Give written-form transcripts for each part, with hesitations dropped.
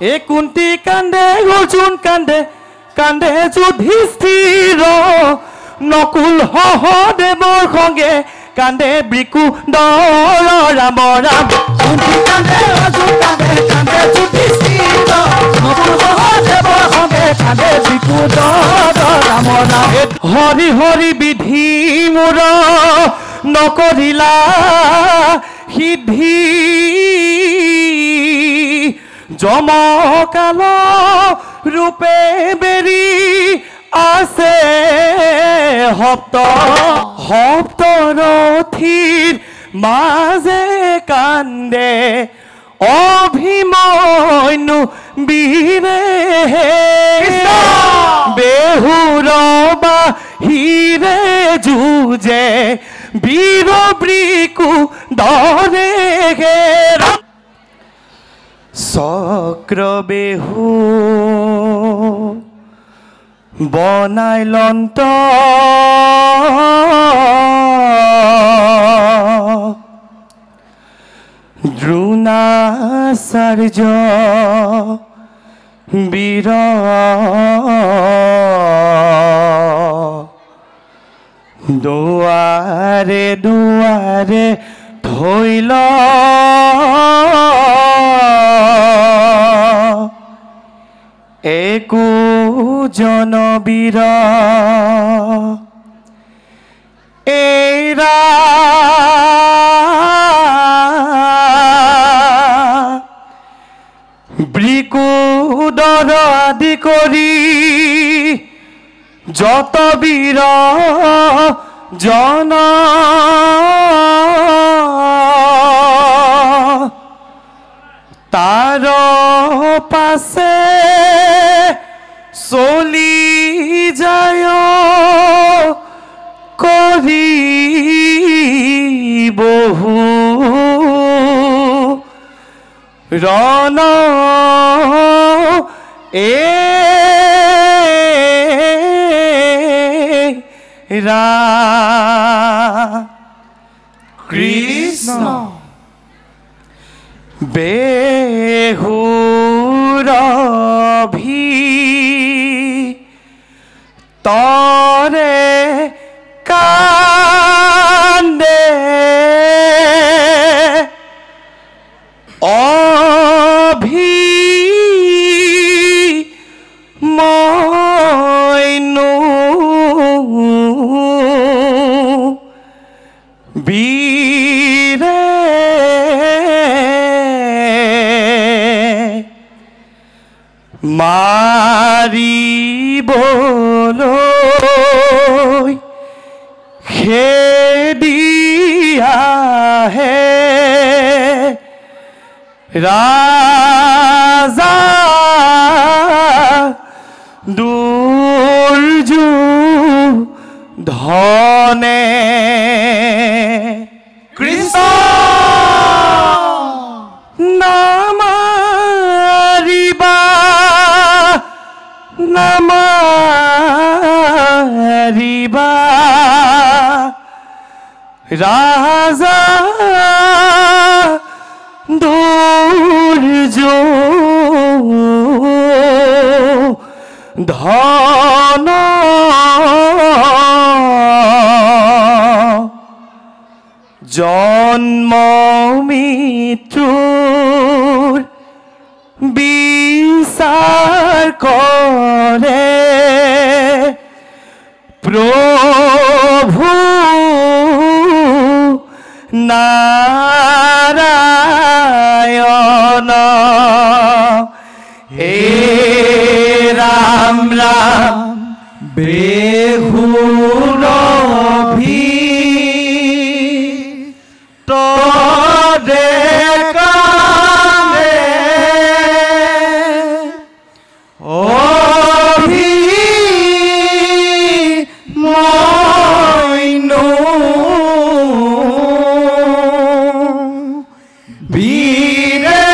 এ কুন্তি কান্দে অর্জুন কান্দে কান্দে যুধিষ্ঠিৰ নকুল সহদেৱৰ সঙ্গে কান্দে বৃকুদৰ ৰাম ৰাম কুন্তি কান্দে অৰ্জুন কান্দে কান্দে যুধিষ্ঠিৰ নকুল সহদেৱৰ সঙ্গে কান্দে বৃকুদৰ ৰাম ৰাম হৰি হৰি বিধি মোৰ নকৰিলা সিদ্ধি জমকাল ৰূপে বেৰি আছে সপ্তৰথীৰ মাজে কান্দে অভিমন্যু বীৰে বেহুৰ বাহিৰে যুঁজে বীৰ বৃকুদৰে চক্ৰবেহু বনাই লন্ত দ্ৰোণাচাৰ্য বীৰ দুৱাৰে দুৱাৰে ধৈল একো জনবীৰ এৰা বৃকুদৰ আদি কৰি যত বীৰ জন তাৰ পাছে চলি যায় কৰি বহু ৰণ কৃষ্ণ বেহুৰ তৰে কান্দে অভিমন্যু বীৰে মাৰিবলৈ খেদি আহে ৰাজা দুৰ্যোধনে কৃষ্ণ নামাৰিবা নামাৰিবা ৰাজা দুৰ্যোধন জন্ম মৃত্যুৰ বিচাৰ কৰে প্ৰভু নাৰায়ণ হে ৰাম ৰাম বেহুৰ তৰে কান্দে অভিমন্যু বীৰে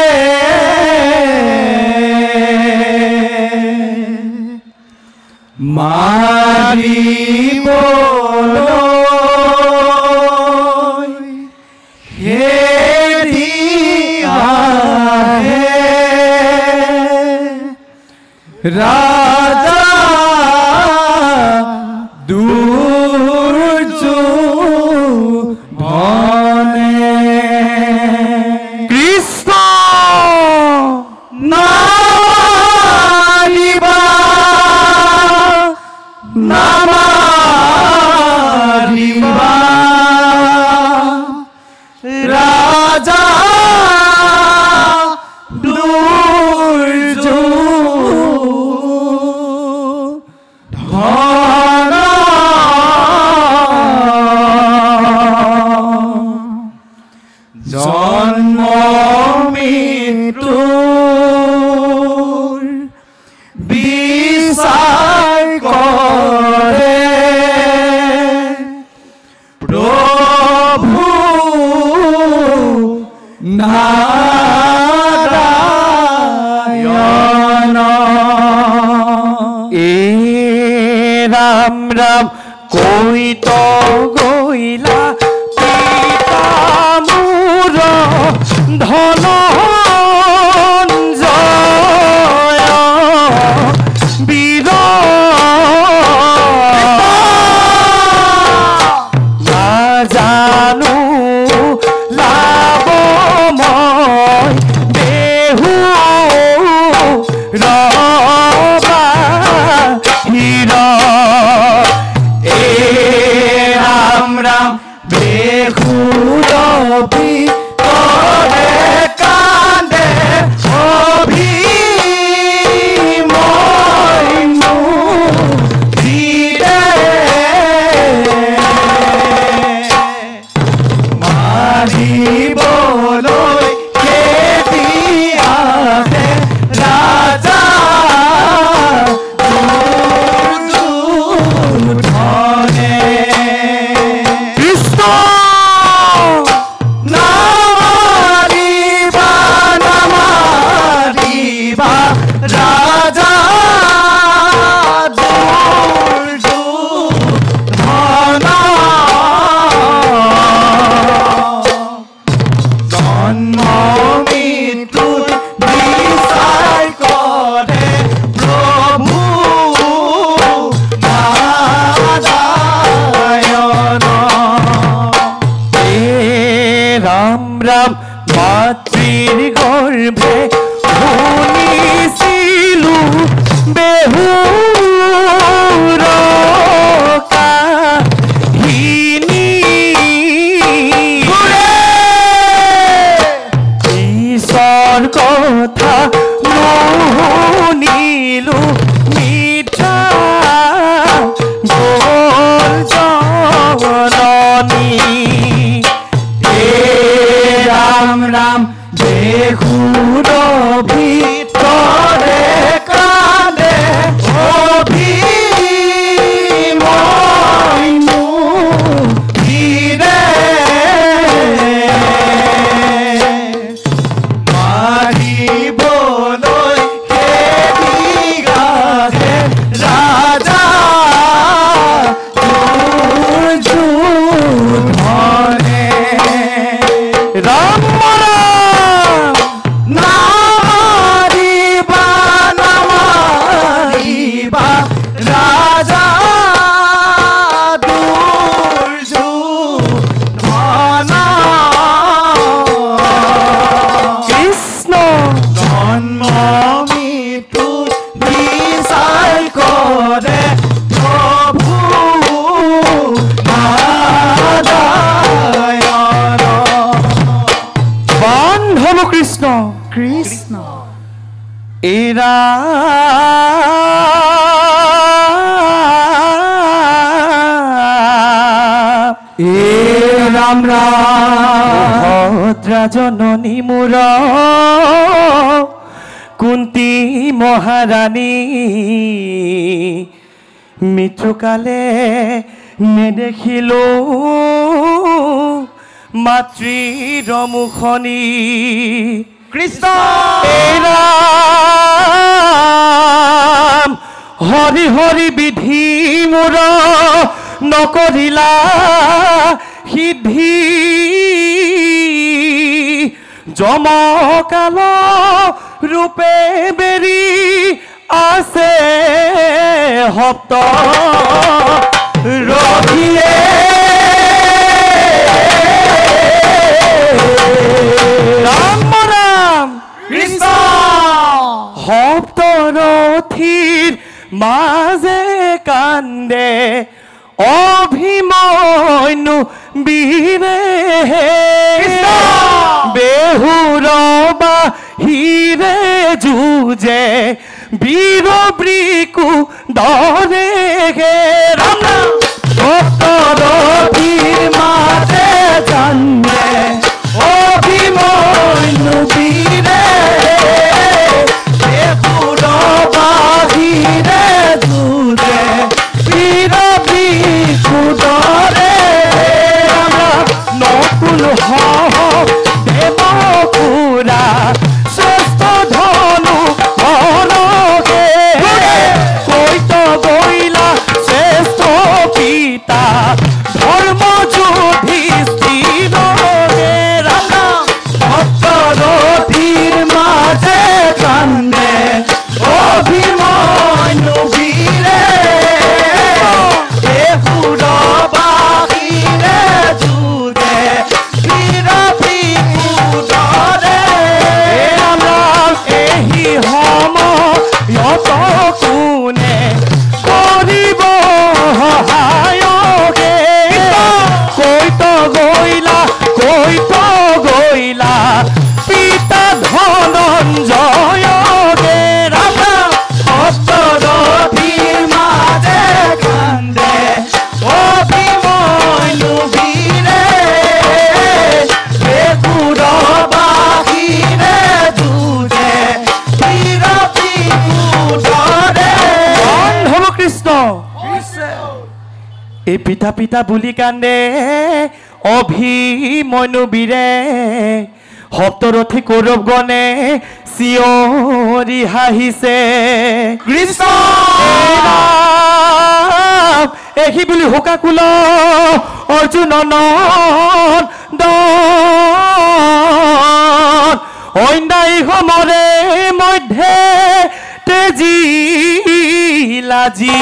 মাৰিবলৈ খেদি আহে রাজা দুর্যোধনে কৃষ্ণ নামারিবা নামারিবা রাজা জন্ম মৃত্যুর বিচার করে প্রভু নারায়ণ এ রাম রাম কইত গইলা পিতামুর ধনঞ্জয় বীর না জানো লাভময় দেহু রবা হীর এ রাম রাম বেহুর ভিতরে কান্দে অভিমন্যু ধীরে মারিবলৈ খেদিয়াছে রাজা দুর্যোধনে কৃষ্ণ নামারিবা নামারিবা রাজা দুর্যোধন জন্ম মৃত্যুর বিচার করে প্রভু নারায়ণ এ রাম রাম মাতৃর গর্ভে শুনিছিলু বেহুর কাহিনী ঈশ্বর কথা নুনিলু মিঠা গোল জননী এ রাম রাম বেহুর ভিতরে কাঁদে অভিমন্যু ধীরে মারিবলৈ খেদিয়াছে রাজা দুর্যোধনে রাম রাম নামারিবা নামারিবা রাজা দুর্যোধন কৃষ্ণ জন্ম মৃত্যু বিচার করে প্রভু নারায়ণ বান্ধব কৃষ্ণ কৃষ্ণ এরা এ রাম রাম ভদ্রা জননী মুর কুন্তি মহারানী মৃত্যুকালে নেদেখিলো মাতৃৰ মুখনি কৃষ্ণ ৰাম হৰি হৰি বিধি মোৰ নকৰিলা সিদ্ধি যমকাল ৰূপে বেৰি আছে সপ্ত ৰথিয়ে ৰাম ৰাম কৃষ্ণ সপ্তৰথীৰ মাজে কান্দে অভিমন্যু বীৰে বেহুৰ বাহিৰে যুঁজে বীৰ বৃকু দৰে ৰাম সপ্তৰথীৰ মাজে কান্দে অভিমন্যু বীৰে বেহুৰ বাহিৰে যুঁজে বীৰ বৃকু দৰে নকুল দেৱকুৰা শ্ৰেষ্ঠ ধনু ধনকে কৈত গৈলা শ্ৰেষ্ঠ পিতা ধৰ্ম যুধিষ্ঠিৰকে সপ্তৰথীৰ মাজে কান্দে অভিমন্যু বীৰে বেহুৰ বাহিৰে যুঁজে বীৰ বৃকু দৰে এহি সময়ত কোনে কৰিব সহায়কে কৈত গৈলা পিতা ধনঞ্জয়কে সপ্তৰথীৰ মাজে কান্দে অভিমন্যু বীৰে বেহুৰ বাহিৰে যুঁজে বীৰ বৃকু দৰে হ'ব কৃষ্ণ এই পিতা পিতা বুলি কান্দে অভিমন্যু বীৰে সপ্তৰথী কৌৰৱগণে চিঞৰি হাঁহিছে কৃষ্ণ এহি বুলি শোকাকুল অৰ্জুন অন্যায় সমৰে মধ্যে তেজি লাজি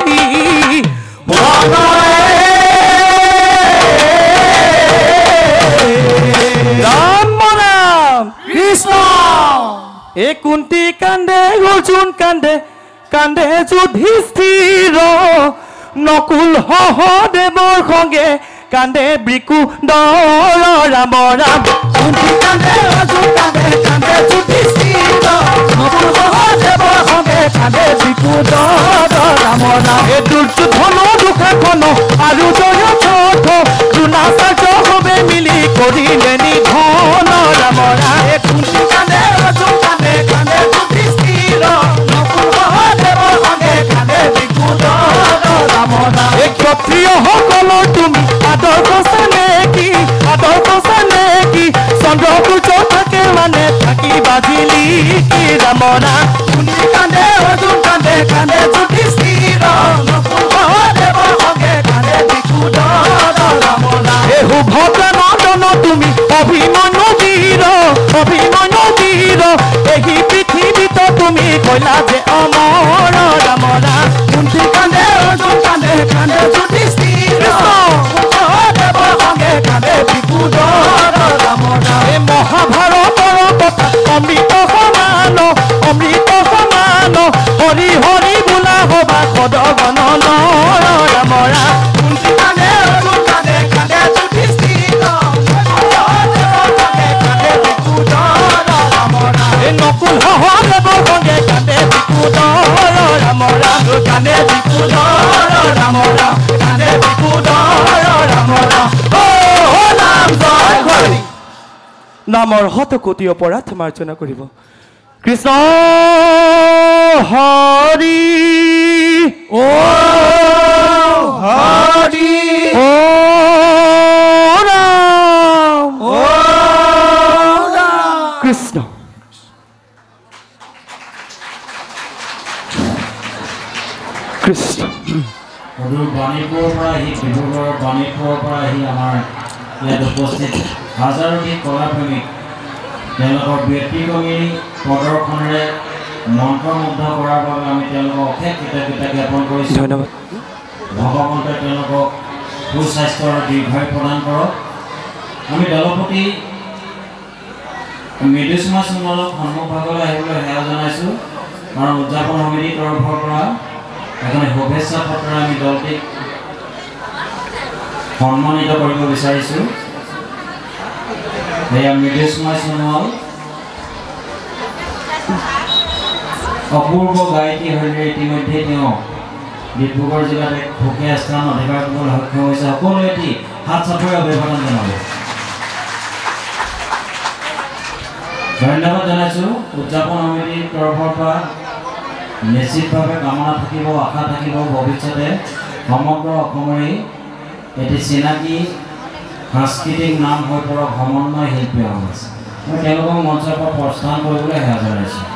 ৰাম ৰাম কৃষ্ণ এই কুন্তি কান্দে অৰ্জুন কান্দে কান্দে যুধিষ্ঠিৰ নকুল সহদেৱৰ সঙ্গে কান্দে বৃকু দৰ ৰাম ৰাম কুন্তি কান্দে অৰ্জুন কান্দে কান্দে যুধিষ্ঠিৰ নকুল সহদেৱৰ সঙ্গে কান্দে বৃকু দৰ ৰাম ৰাম এই দুৰ্যোধন দুঃশাসন আৰু জয়থ দ্ৰোণাচাৰ্য সবে মিলি কৰিলে নিধন ৰাম ৰাম কুন্তি কান্দে অৰ্জুন কান্দে কান্দে যুধিষ্ঠিৰ নকুল সহদেৱৰ সঙ্গে কান্দে বৃকু দৰ ৰাম ৰাম এই ক্ষত্ৰিয়সকলৰ তুমি আদৰ্শ চানে কি চন্দ্ৰসূৰ্য থাকে মানে থাকি বাজিলি কি ৰাম ৰাম কুন্তি কান্দে অৰ্জুন কান্দে কান্দে যুধিষ্ঠিৰ নকুল সহদেৱৰ সঙ্গে কান্দে বৃকু দৰ ৰাম ৰাম এই শুভদ্ৰা নন্দন তুমি অভিমন্যু বীৰ এই পৃথিৱীত তুমি কইলা যে অমৰ ৰাম ৰাম কুন্তি কান্দে অৰ্জুন কান্দে কান্দে যুধিষ্ঠিৰ সহদেৱৰ সঙ্গে কান্দে বৃকু দৰ ৰাম ৰাম এই মহাভাৰতৰ কথা অমৃত সমান হৰি হৰি বোলা হবা সদগণ ৰাম ৰাম কুন্তি কান্দে অৰ্জুন কান্দে কান্দে যুধিষ্ঠিৰ সহদেৱৰ সঙ্গে কান্দে বৃকু দৰ ৰাম ৰাম এই নকুল সহদেৱৰ সঙ্গে কান্দে বৃকু দৰ ৰাম ৰাম কান্দে বৃকু দৰ ৰাম ৰাম কান্দে বৃকু দৰ ৰাম ৰাম ও নাম জয় হৰি নামৰ শতকোটি অপৰাধ মাৰ্জনা কৰিব কৃষ্ণ হৰি ও হৰি ও ৰাম ও ৰাম কৃষ্ণ কৃষ্ণ সদূৰ বাণীপুৰৰ পৰা আহি ডিব্ৰুগড়ৰ বাণীপুৰৰ পৰা আহি আমাৰ ইয়াত উপস্থিত হাজাৰোধিক কলাপ্ৰেমীক তেওঁলোকৰ ব্যক্তিগমী প্ৰদৰ্শনেৰে মন্ত্ৰমুগ্ধ কৰাৰ বাবে আমি তেওঁলোকক অশেষ কৃতজ্ঞতা জ্ঞাপন কৰিছোঁ। ধন্যবাদ। ভগৱন্তই তেওঁলোকক সুস্বাস্থ্য আৰু দীৰ্ঘায়ু প্ৰদান কৰক। আমি দলপতি মৃদুস্মা সোণোৱালক সন্মুখভাগলৈ আহিবলৈ সেৱা জনাইছোঁ। কাৰণ উদযাপন সমিতিৰ তৰফৰ পৰা এখন শুভেচ্ছা পত্ৰ আমি দলটিক সন্মানিত কৰিব বিচাৰিছোঁ। এয়া মৃদুস্মা সোণোৱাল অপূৰ্ব গায়কী শৈলীৰে ইতিমধ্যে তেওঁ ডিব্ৰুগড় জিলাত এক সুকীয়া স্থান অধিকাৰ কৰিবলৈ সক্ষম হৈছে। সকলোৱে এটি হাত চাপৰি অভিবাদন জনাব। ধন্যবাদ জনাইছোঁ। উদযাপন সমিতিৰ তৰফৰ পৰা নিশ্চিতভাৱে কামনা থাকিব, আশা থাকিব ভৱিষ্যতে সমগ্ৰ অসমৰে এটি চিনাকি সাংস্কৃতিক নাম হৈ পৰক সমন্বয় শিল্পী সমাজ। মই তেওঁলোকক মঞ্চৰ পৰা প্ৰস্থান কৰিবলৈ সেৱা জনাইছোঁ।